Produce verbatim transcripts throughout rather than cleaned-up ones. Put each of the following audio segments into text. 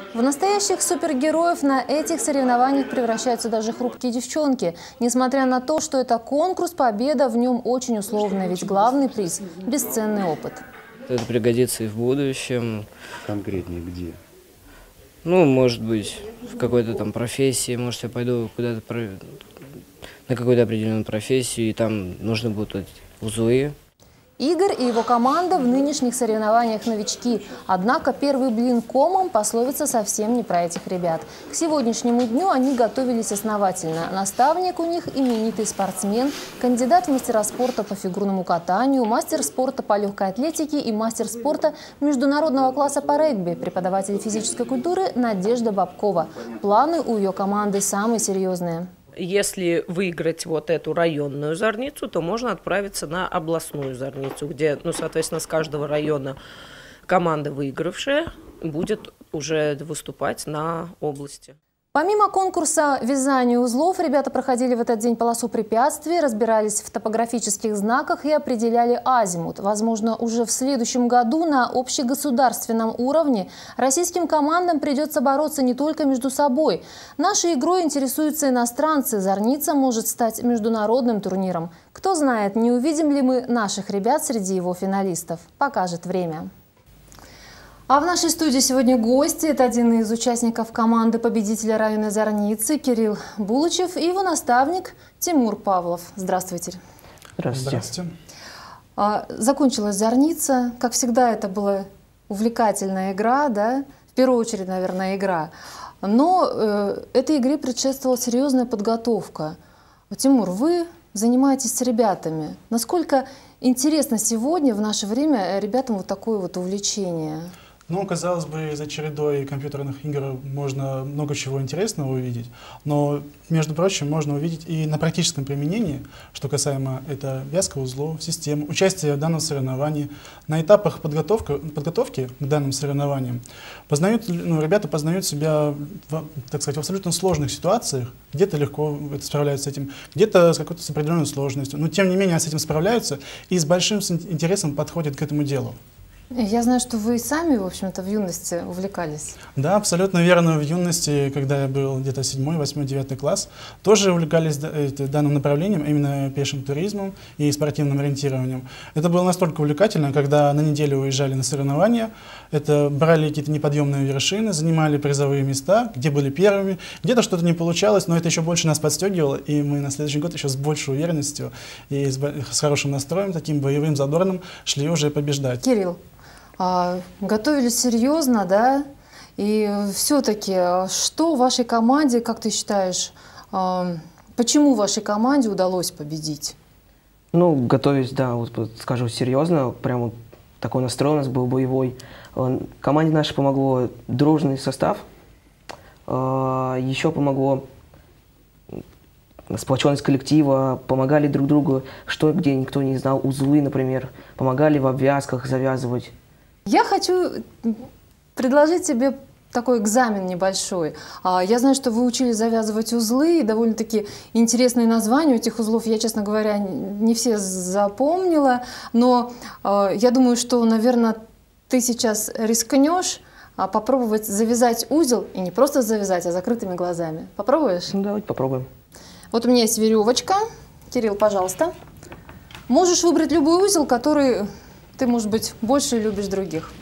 В настоящих супергероев на этих соревнованиях превращаются даже хрупкие девчонки. Несмотря на то, что это конкурс, победа в нем очень условная, ведь главный приз – бесценный опыт. Это пригодится и в будущем. Конкретнее где? Ну, может быть, в какой-то там профессии, может, я пойду куда-то про... на какую-то определенную профессию, и там нужны будут узлы. Игорь и его команда в нынешних соревнованиях новички. Однако первый блин комом пословица совсем не про этих ребят. К сегодняшнему дню они готовились основательно. Наставник у них именитый спортсмен, кандидат в мастера спорта по фигурному катанию, мастер спорта по легкой атлетике и мастер спорта международного класса по регби, преподаватель физической культуры Надежда Бабкова. Планы у ее команды самые серьезные. Если выиграть вот эту районную зорницу, то можно отправиться на областную зорницу, где, ну, соответственно, с каждого района команда, выигравшая, будет уже выступать на области. Помимо конкурса вязания узлов, ребята проходили в этот день полосу препятствий, разбирались в топографических знаках и определяли азимут. Возможно, уже в следующем году на общегосударственном уровне российским командам придется бороться не только между собой. Нашей игрой интересуются иностранцы. Зорница может стать международным турниром. Кто знает, не увидим ли мы наших ребят среди его финалистов. Покажет время. А в нашей студии сегодня гости. Это один из участников команды победителя районной зорницы Кирилл Булычев и его наставник Тимур Павлов. Здравствуйте. Здравствуйте. Здравствуйте. А, закончилась зорница. Как всегда, это была увлекательная игра, да? В первую очередь, наверное, игра. Но э, этой игре предшествовала серьезная подготовка. Тимур, вы занимаетесь с ребятами. Насколько интересно сегодня, в наше время, ребятам вот такое вот увлечение? Ну, казалось бы, за чередой компьютерных игр можно много чего интересного увидеть, но, между прочим, можно увидеть и на практическом применении, что касаемо это вязка узлов, систем, участие в данном соревновании. На этапах подготовки, подготовки к данным соревнованиям познают, ну, ребята познают себя, в, так сказать, в абсолютно сложных ситуациях, где-то легко справляются с этим, где-то с какой-то с определенной сложностью, но тем не менее с этим справляются и с большим интересом подходят к этому делу. Я знаю, что вы сами, в общем-то, в юности увлекались. Да, абсолютно верно. В юности, когда я был где-то седьмой, восьмой, девятый класс, тоже увлекались данным направлением, именно пешим туризмом и спортивным ориентированием. Это было настолько увлекательно, когда на неделю уезжали на соревнования, это брали какие-то неподъемные вершины, занимали призовые места, где были первыми, где-то что-то не получалось, но это еще больше нас подстегивало, и мы на следующий год еще с большей уверенностью и с, с хорошим настроем, таким боевым, задорным, шли уже побеждать. Кирилл. Готовились серьезно, да? И все-таки, что в вашей команде, как ты считаешь, почему вашей команде удалось победить? Ну, готовились, да, вот скажу серьезно, прямо такой настрой у нас был боевой. Команде нашей помогло дружный состав, еще помогло сплоченность коллектива, помогали друг другу, что где никто не знал, узлы, например, помогали в обвязках завязывать. Я хочу предложить тебе такой экзамен небольшой. Я знаю, что вы учились завязывать узлы, и довольно-таки интересные названия у этих узлов, я, честно говоря, не все запомнила, но я думаю, что, наверное, ты сейчас рискнешь попробовать завязать узел, и не просто завязать, а закрытыми глазами. Попробуешь? Ну, давайте попробуем. Вот у меня есть веревочка. Кирилл, пожалуйста. Можешь выбрать любой узел, который ты, может быть, больше любишь других.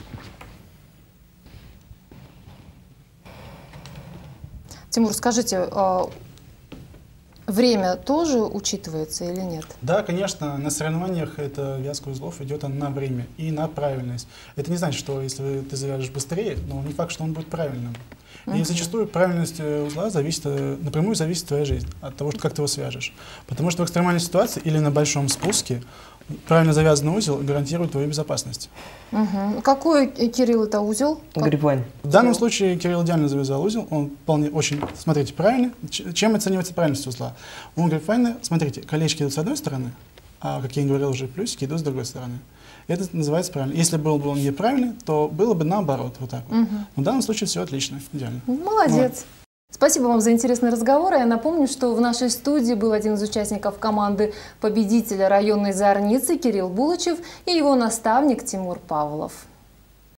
Тимур, скажите, время тоже учитывается или нет? Да, конечно. На соревнованиях эта вязка узлов идет на время и на правильность. Это не значит, что если ты завяжешь быстрее, но не факт, что он будет правильным. И зачастую правильность узла зависит, напрямую зависит твоя жизнь от того, как ты его свяжешь. Потому что в экстремальной ситуации или на большом спуске правильно завязанный узел гарантирует твою безопасность. Угу. Какой, Кирилл, это узел? Грипвайн. В данном случае Кирилл идеально завязал узел. Он вполне очень, смотрите, правильно. Чем оценивается правильность узла? У грипвайна, смотрите, колечки идут с одной стороны, а, как я говорил уже, плюсики идут с другой стороны. Это называется правильно. Если был бы он неправильный, то было бы наоборот, вот так вот. Угу. Но в данном случае все отлично, идеально. Молодец. Вот. Спасибо вам за интересный разговор. Я напомню, что в нашей студии был один из участников команды победителя районной зорницы Кирилл Булычев и его наставник Тимур Павлов.